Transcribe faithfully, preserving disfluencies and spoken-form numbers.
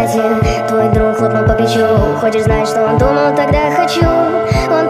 кровати. Твой друг хлопнул по плечу. Хочешь знать, что он думал, тогда хочу. Он